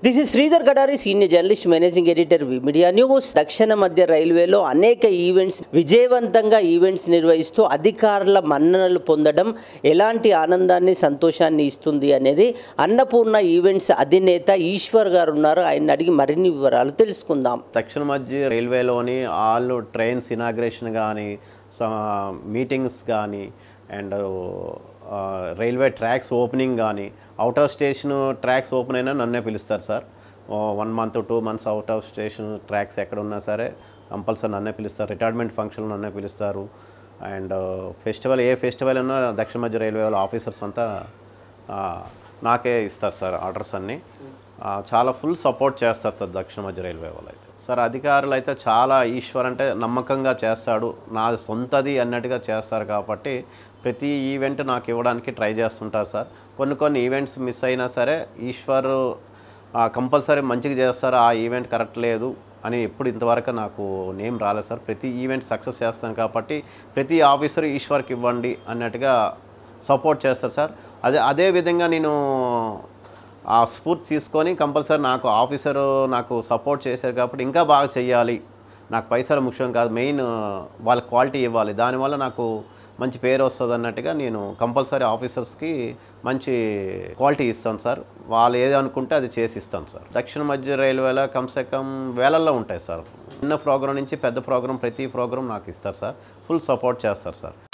This is Sridhar Gadari, senior journalist, managing editor, media news. దక్షిణ మధ్య రైల్వేలో అనేక విజయవంతంగా ఈవెంట్స్ నిర్వహిస్తూ అధికారుల మన్ననలు పొందడం ఎలాంటి ఆనందాన్ని, సంతోషాన్ని ఇస్తుంది అనేది అన్నపూర్ణ ఈవెంట్స్ అధినేత ఈశ్వర్ గారు ఉన్నారు. ఆయన అడిగి మరిన్ని వివరాలు తెలుసుకుందాం. దక్షిణ మధ్య రైల్వేలోని ఆల్ ట్రైన్స్ ఇనాగ్రేషన్ కానీ, మీటింగ్స్ కానీ, అండ్ రైల్వే ట్రాక్స్ ఓపెనింగ్ కానీ, out of station tracks open అయినా నన్నే పిలుస్తారు sir. 1 month 2 months out of station tracks ఎక్కడ ఉన్నా సరే కంపల్సరీ నన్నే పిలుస్తారు. రిటైర్మెంట్ ఫంక్షన్ నన్నే పిలుస్తారు. అండ్ ఏ ఫెస్టివల్ ఉన్నా దక్షిణ మధ్య రైల్వే వాళ్ళ ఆఫీసర్స్ అంతా నాకే ఇస్తారు సార్ ఆర్డర్స్ అన్నీ. చాలా ఫుల్ సపోర్ట్ చేస్తారు సార్ దక్షిణ మధ్య రైల్వే వాళ్ళు అయితే. సార్ అధికారులు అయితే చాలా ఈశ్వర్ అంటే నమ్మకంగా చేస్తాడు, నా సొంతది అన్నట్టుగా చేస్తారు కాబట్టి ప్రతి ఈవెంట్ నాకు ఇవ్వడానికి ట్రై చేస్తుంటారు సార్. కొన్ని ఈవెంట్స్ మిస్ అయినా సరే ఈశ్వర్ కంపల్సరీ మంచిగా చేస్తారు, ఆ ఈవెంట్ కరెక్ట్ లేదు అని ఎప్పుడు ఇంతవరకు నాకు నేమ్ రాలేదు సార్. ప్రతి ఈవెంట్ సక్సెస్ చేస్తాను కాబట్టి ప్రతి ఆఫీసర్ ఈశ్వర్కి ఇవ్వండి అన్నట్టుగా సపోర్ట్ చేస్తారు సార్. అదే విధంగా నేను ఆ స్ఫూర్తి తీసుకొని కంపల్సరీ నాకు ఆఫీసరు నాకు సపోర్ట్ చేశారు కాబట్టి ఇంకా బాగా చెయ్యాలి, నాకు పైసలు ముఖ్యం కాదు, మెయిన్ వాళ్ళ క్వాలిటీ ఇవ్వాలి, దానివల్ల నాకు మంచి పేరు వస్తుంది అన్నట్టుగా నేను కంపల్సరీ ఆఫీసర్స్కి మంచి క్వాలిటీ ఇస్తాను సార్. వాళ్ళు ఏది అనుకుంటే అది చేసి ఇస్తాను సార్. దక్షిణ మధ్య రైల్వేలో కమ్సే కమ్ వేలల్లో ఉంటాయి సార్. చిన్న ప్రోగ్రాం నుంచి పెద్ద ప్రోగ్రాం ప్రతి ప్రోగ్రాం నాకు ఇస్తారు సార్. ఫుల్ సపోర్ట్ చేస్తారు సార్.